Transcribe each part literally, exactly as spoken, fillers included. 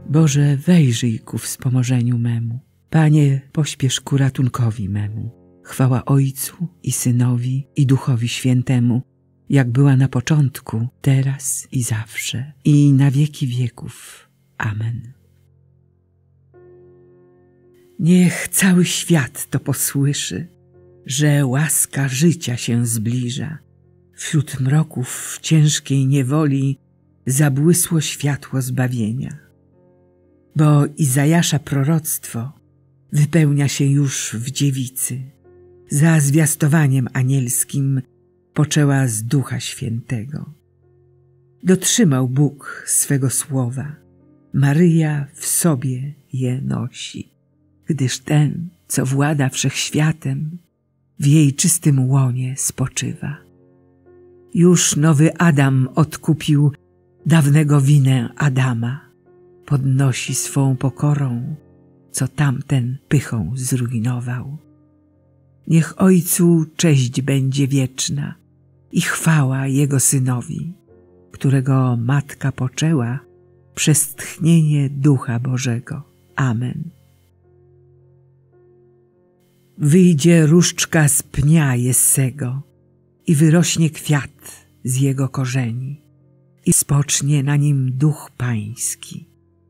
Boże, wejrzyj ku wspomożeniu memu. Panie, pośpiesz ku ratunkowi memu. Chwała Ojcu i Synowi i Duchowi Świętemu, jak była na początku, teraz i zawsze, i na wieki wieków. Amen. Niech cały świat to posłyszy, że łaska życia się zbliża. Wśród mroków ciężkiej niewoli zabłysło światło zbawienia. Bo Izajasza proroctwo wypełnia się już w dziewicy. Za zwiastowaniem anielskim poczęła z Ducha Świętego. Dotrzymał Bóg swego słowa. Maryja w sobie je nosi, gdyż ten, co włada wszechświatem, w jej czystym łonie spoczywa. Już nowy Adam odkupił dawnego winę Adama. Podnosi swą pokorą, co tamten pychą zrujnował. Niech Ojcu cześć będzie wieczna i chwała Jego Synowi, którego Matka poczęła przez tchnienie Ducha Bożego. Amen. Wyjdzie różdżka z pnia Jessego i wyrośnie kwiat z jego korzeni i spocznie na nim Duch Pański.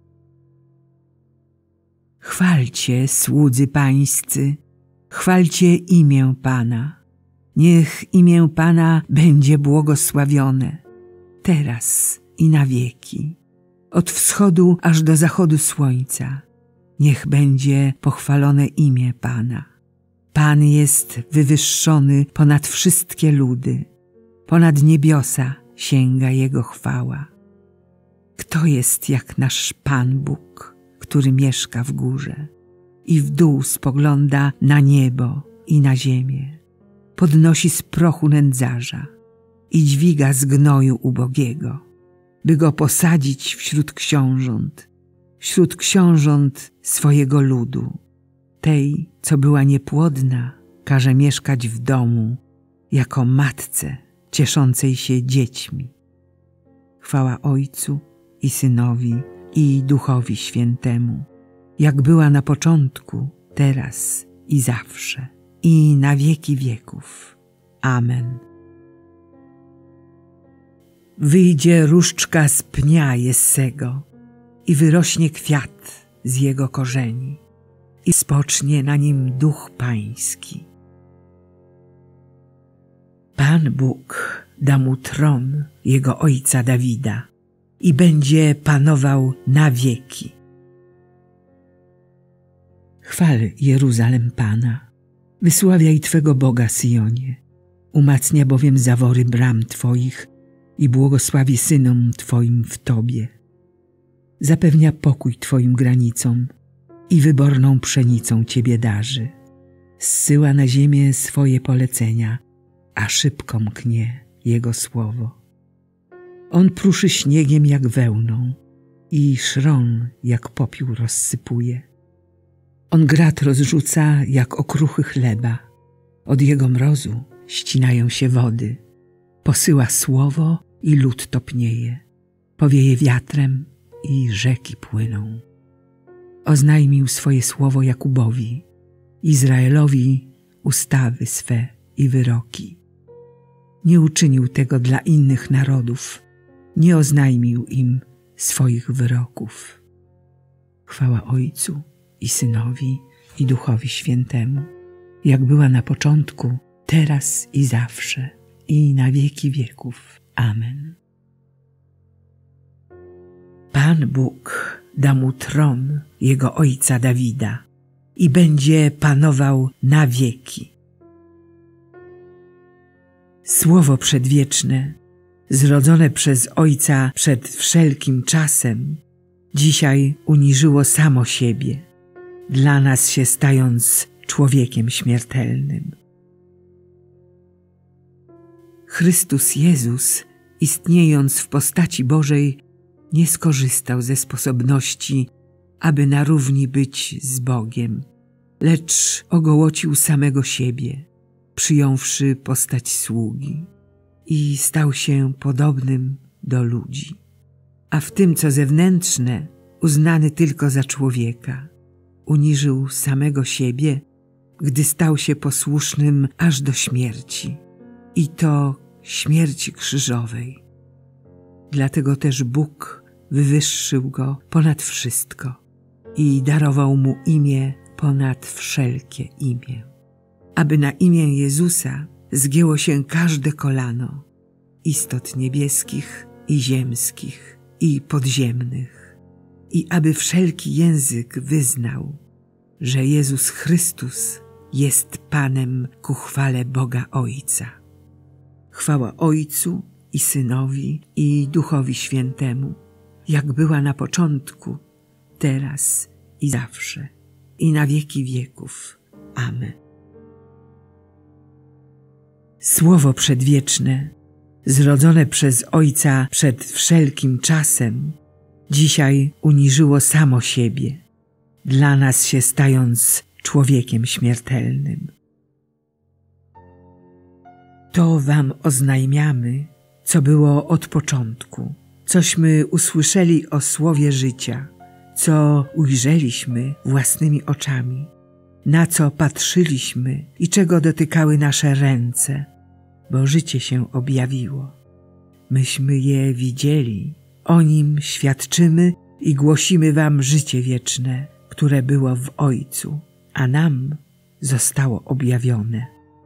Chwalcie, słudzy pańscy, chwalcie imię Pana. Niech imię Pana będzie błogosławione, teraz i na wieki. Od wschodu aż do zachodu słońca, niech będzie pochwalone imię Pana. Pan jest wywyższony ponad wszystkie ludy, ponad niebiosa sięga Jego chwała. Kto jest jak nasz Pan Bóg, który mieszka w górze i w dół spogląda na niebo i na ziemię, podnosi z prochu nędzarza i dźwiga z gnoju ubogiego, by go posadzić wśród książąt, wśród książąt swojego ludu. Tej, co była niepłodna, każe mieszkać w domu jako matce cieszącej się dziećmi. Chwała Ojcu i Synowi i Duchowi Świętemu, jak była na początku, teraz i zawsze, i na wieki wieków. Amen. Wyjdzie różdżka z pnia Jessego i wyrośnie kwiat z jego korzeni i spocznie na nim Duch Pański. Pan Bóg da mu tron jego ojca Dawida i będzie panował na wieki. Chwal Jeruzalem Pana, wysławiaj Twego Boga Syjonie, umacnia bowiem zawory bram Twoich i błogosławi synom Twoim w Tobie. Zapewnia pokój Twoim granicom i wyborną pszenicą Ciebie darzy. Zsyła na ziemię swoje polecenia, a szybko mknie Jego słowo. On pruszy śniegiem jak wełną i szron jak popiół rozsypuje. On grat rozrzuca jak okruchy chleba, od Jego mrozu ścinają się wody. Posyła słowo i lód topnieje, powieje wiatrem i rzeki płyną. Oznajmił swoje słowo Jakubowi, Izraelowi ustawy swe i wyroki. Nie uczynił tego dla innych narodów, nie oznajmił im swoich wyroków. Chwała Ojcu i Synowi i Duchowi Świętemu, jak była na początku, teraz i zawsze, i na wieki wieków. Amen. Pan Bóg da mu tron jego ojca Dawida i będzie panował na wieki. Słowo przedwieczne, zrodzone przez Ojca przed wszelkim czasem, dzisiaj uniżyło samo siebie, dla nas się stając człowiekiem śmiertelnym. Chrystus Jezus, istniejąc w postaci Bożej, nie skorzystał ze sposobności, aby na równi być z Bogiem, lecz ogołocił samego siebie, przyjąwszy postać sługi i stał się podobnym do ludzi. A w tym, co zewnętrzne, uznany tylko za człowieka. Uniżył samego siebie, gdy stał się posłusznym aż do śmierci, i to śmierci krzyżowej. Dlatego też Bóg wywyższył Go ponad wszystko i darował Mu imię ponad wszelkie imię, aby na imię Jezusa zgięło się każde kolano, istot niebieskich i ziemskich i podziemnych, i aby wszelki język wyznał, że Jezus Chrystus jest Panem ku chwale Boga Ojca. Chwała Ojcu i Synowi i Duchowi Świętemu, jak była na początku, teraz i zawsze, i na wieki wieków. Amen. Słowo przedwieczne, zrodzone przez Ojca przed wszelkim czasem, dzisiaj uniżyło samo siebie, dla nas się stając człowiekiem śmiertelnym. To wam oznajmiamy, co było od początku, cośmy usłyszeli o słowie życia, co ujrzeliśmy własnymi oczami, na co patrzyliśmy i czego dotykały nasze ręce, bo życie się objawiło. Myśmy je widzieli, o nim świadczymy i głosimy wam życie wieczne, które było w Ojcu, a nam zostało objawione.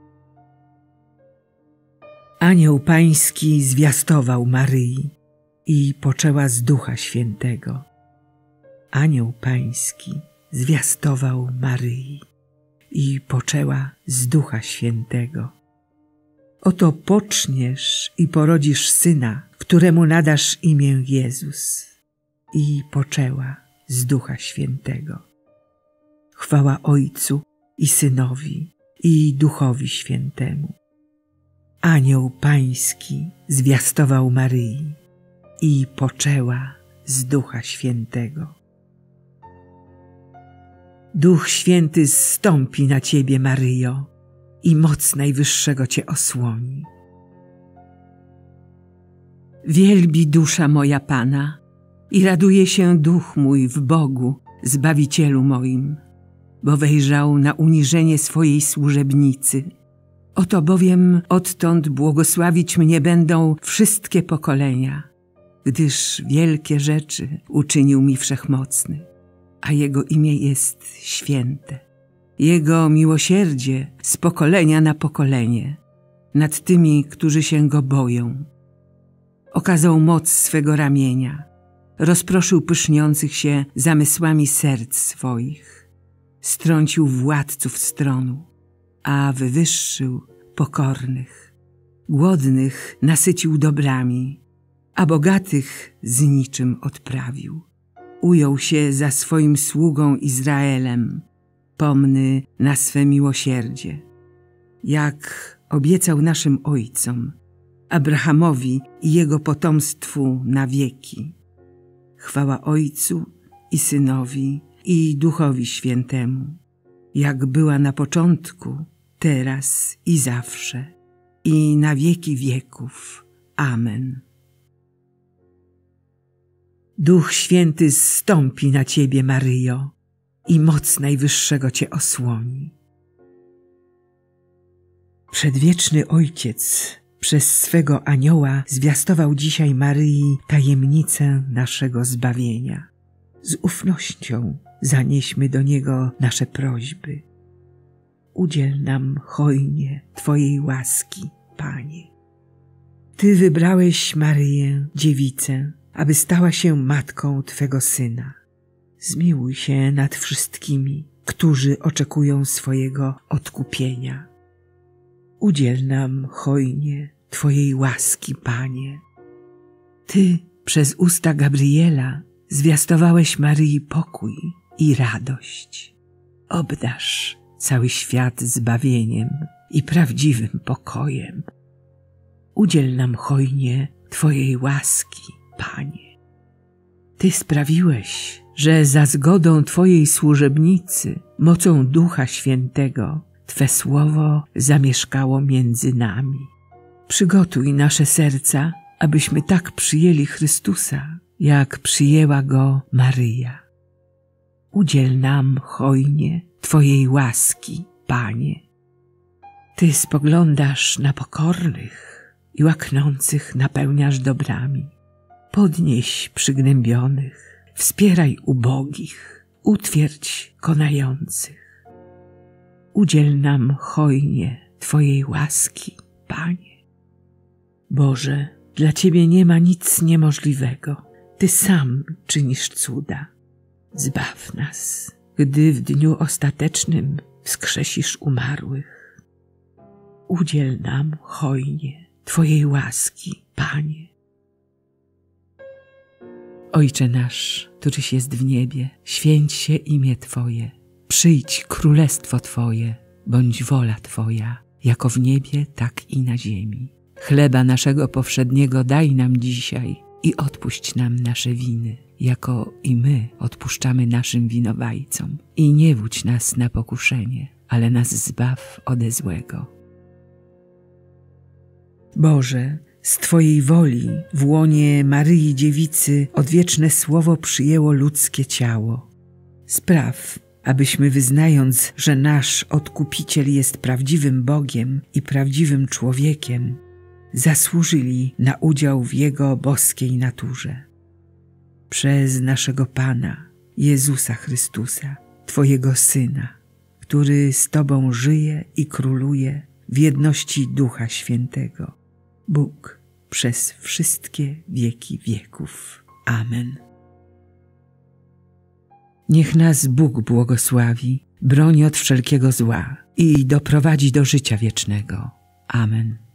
Anioł Pański zwiastował Maryi i poczęła z Ducha Świętego. Anioł Pański zwiastował Maryi i poczęła z Ducha Świętego. Oto poczniesz i porodzisz syna, któremu nadasz imię Jezus. I poczęła z Ducha Świętego. Chwała Ojcu i Synowi i Duchowi Świętemu. Anioł Pański zwiastował Maryi i poczęła z Ducha Świętego. Duch Święty zstąpi na Ciebie, Maryjo, i moc Najwyższego Cię osłoni. Wielbi dusza moja Pana i raduje się duch mój w Bogu, Zbawicielu moim, bo wejrzał na uniżenie swojej służebnicy. Oto bowiem odtąd błogosławić mnie będą wszystkie pokolenia, gdyż wielkie rzeczy uczynił mi Wszechmocny, a Jego imię jest święte. Jego miłosierdzie z pokolenia na pokolenie nad tymi, którzy się Go boją. Okazał moc swego ramienia, rozproszył pyszniących się zamysłami serc swoich, strącił władców stronu, a wywyższył pokornych. Głodnych nasycił dobrami, a bogatych z niczym odprawił. Ujął się za swoim sługą Izraelem, pomny na swe miłosierdzie, jak obiecał naszym ojcom, Abrahamowi i jego potomstwu na wieki. Chwała Ojcu i Synowi i Duchowi Świętemu, jak była na początku, teraz i zawsze, i na wieki wieków. Amen. Duch Święty zstąpi na Ciebie, Maryjo, i moc Najwyższego Cię osłoni. Przedwieczny Ojciec przez swego anioła zwiastował dzisiaj Maryi tajemnicę naszego zbawienia. Z ufnością zanieśmy do Niego nasze prośby. Udziel nam hojnie Twojej łaski, Panie. Ty wybrałeś Maryję, dziewicę, aby stała się matką Twego Syna. Zmiłuj się nad wszystkimi, którzy oczekują swojego odkupienia. Udziel nam hojnie Twojej łaski, Panie. Ty przez usta Gabriela zwiastowałeś Maryi pokój i radość. Obdarz cały świat zbawieniem i prawdziwym pokojem. Udziel nam hojnie Twojej łaski, Panie. Ty sprawiłeś, że za zgodą Twojej służebnicy, mocą Ducha Świętego, Twe słowo zamieszkało między nami. Przygotuj nasze serca, abyśmy tak przyjęli Chrystusa, jak przyjęła go Maryja. Udziel nam hojnie Twojej łaski, Panie. Ty spoglądasz na pokornych i łaknących napełniasz dobrami. Podnieś przygnębionych, wspieraj ubogich, utwierdź konających. Udziel nam hojnie Twojej łaski, Panie. Boże, dla Ciebie nie ma nic niemożliwego. Ty sam czynisz cuda. Zbaw nas, gdy w dniu ostatecznym wskrzesisz umarłych. Udziel nam hojnie Twojej łaski, Panie. Ojcze nasz, któryś jest w niebie, święć się imię Twoje. Przyjdź królestwo Twoje, bądź wola Twoja, jako w niebie, tak i na ziemi. Chleba naszego powszedniego daj nam dzisiaj i odpuść nam nasze winy, jako i my odpuszczamy naszym winowajcom. I nie wódź nas na pokuszenie, ale nas zbaw ode złego. Boże, z Twojej woli w łonie Maryi Dziewicy odwieczne słowo przyjęło ludzkie ciało. Spraw, abyśmy wyznając, że nasz Odkupiciel jest prawdziwym Bogiem i prawdziwym człowiekiem, zasłużyli na udział w Jego boskiej naturze. Przez naszego Pana, Jezusa Chrystusa, Twojego Syna, który z Tobą żyje i króluje w jedności Ducha Świętego, Bóg przez wszystkie wieki wieków. Amen. Niech nas Bóg błogosławi, broni od wszelkiego zła i doprowadzi do życia wiecznego. Amen.